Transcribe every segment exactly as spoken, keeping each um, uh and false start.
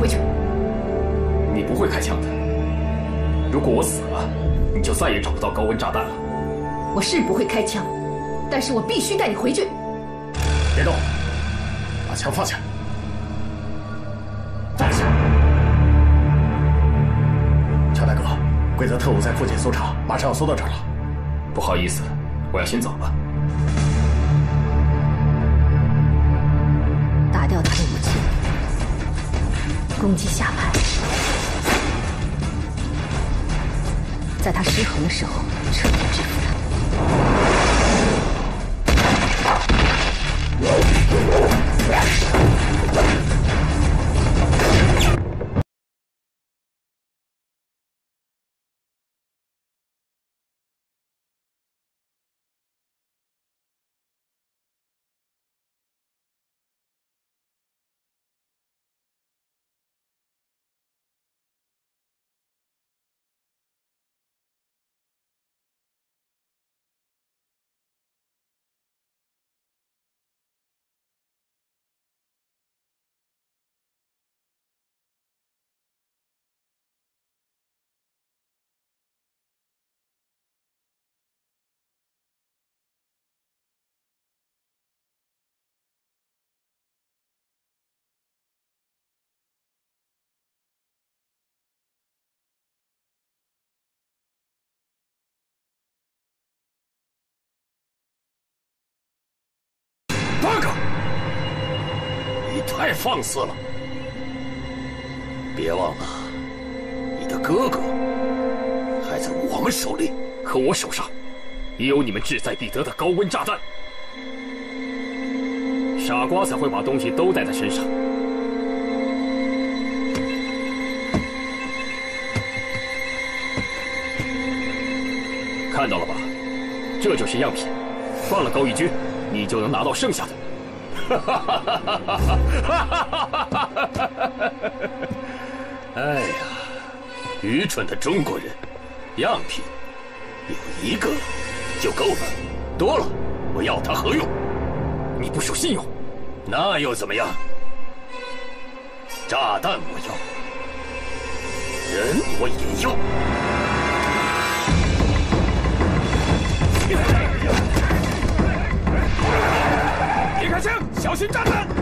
回去。 你不会开枪的。如果我死了，你就再也找不到高温炸弹了。 我是不会开枪，但是我必须带你回去。 别动，把枪放下。放下。乔大哥，贵泽特务在附近搜查，马上要搜到这儿了。 不好意思，我要先走了。 打掉他的武器，攻击下盘，在他失衡的时候彻底制服他。 八个！你太放肆了！别忘了，你的哥哥还在我们手里。 可我手上也有你们志在必得的高温炸弹。傻瓜才会把东西都带在身上。看到了吧？这就是样品。放了高义军，你就能拿到剩下的。 哎呀，愚蠢的中国人！样品有一个就够了，多了我要它何用？ 你不守信用， 那又怎么样？炸弹我要，人我也要。别开枪，小心炸弹！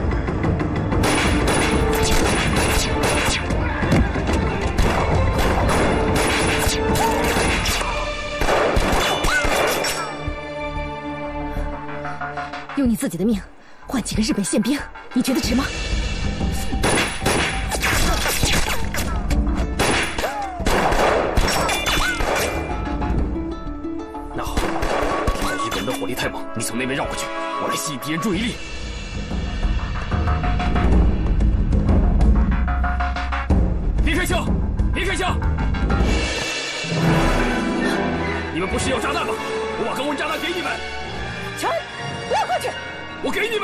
用你自己的命换几个日本宪兵，你觉得值吗？ 那好，现在日本人的火力太猛，你从那边绕过去，我来吸引敌人注意力。别开枪！别开枪！你们不是要炸弹吗？我把高温炸弹给你们。 全不要过去！ 我给你们。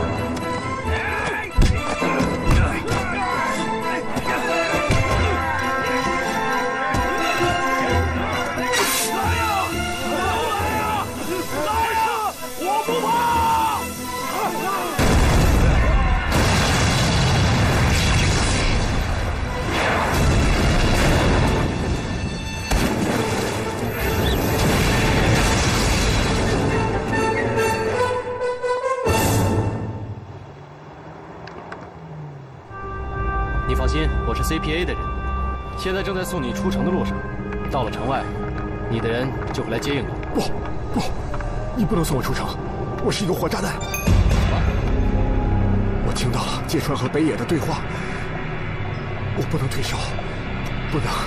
你放心，我是 C P A 的人，现在正在送你出城的路上。到了城外，你的人就会来接应你。 不，不，你不能送我出城，我是一个火炸弹。我听到了芥川和北野的对话，我不能退烧，不能，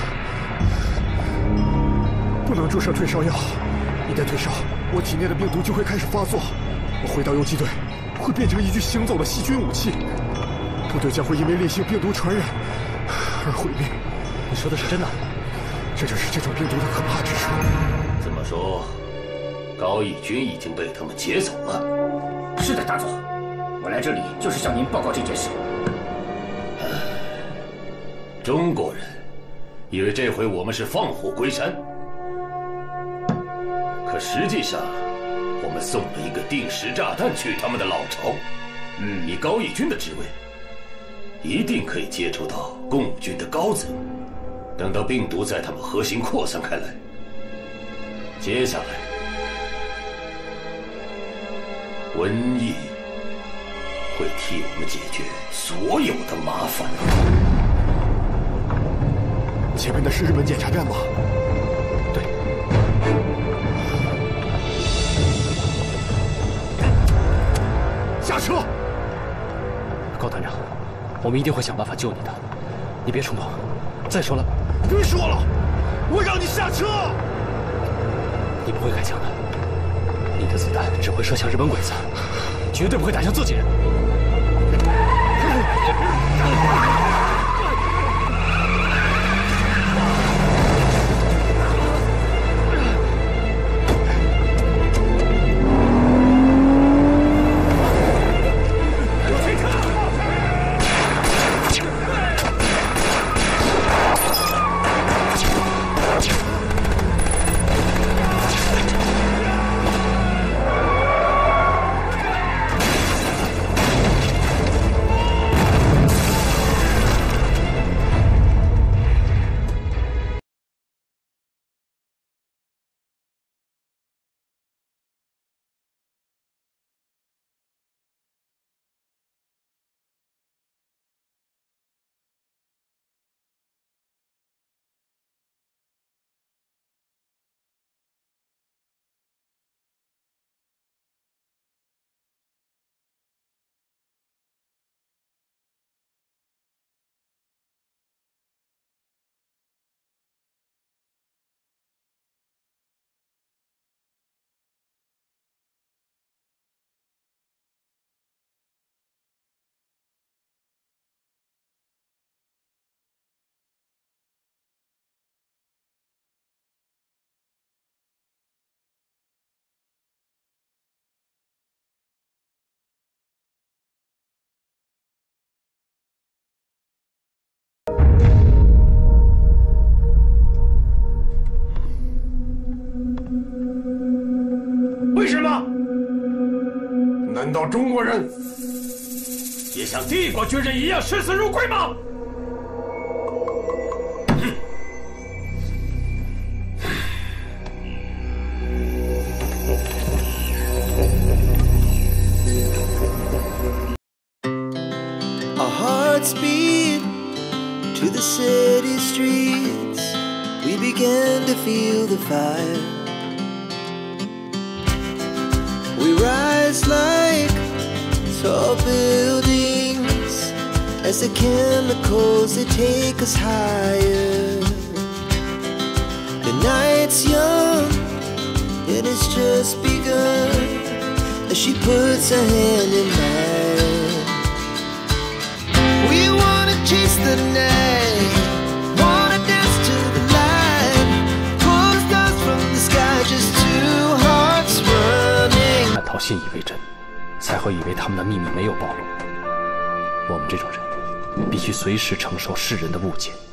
不能注射退烧药。一旦退烧，我体内的病毒就会开始发作，我回到游击队，会变成一具行走的细菌武器。部队将会因为烈性病毒传染而毁灭。 你说的是真的？ 这就是这种病毒的可怕之处。 这么说，高义军已经被他们劫走了。 是的，大佐，我来这里就是向您报告这件事。 中国人以为这回我们是放虎归山，可实际上，我们送了一个定时炸弹去他们的老巢。嗯，以高义军的职位， 一定可以接触到共武军的高层。等到病毒在他们核心扩散开来，接下来瘟疫会替我们解决所有的麻烦。 前面的是日本检查站吗？ 对。 下车！ 高团长，我们一定会想办法救你的，你别冲动。再说了， 别说了，我让你下车！ 你不会开枪的，你的子弹只会射向日本鬼子，绝对不会打向自己人。 为什么？难道中国人也像帝国军人一样视死如归吗？嗯 Our hearts beat to the city streets. We began to feel the fire. We rise like tall buildings as the chemicals, they take us higher. The night's young and it's just begun as she puts her hand in mine. We wanna chase the night, wanna dance to the light, pull the stars from the sky, just two hearts running. 难逃信以为真，才会以为他们的秘密没有暴露。我们这种人，必须随时承受世人的误解。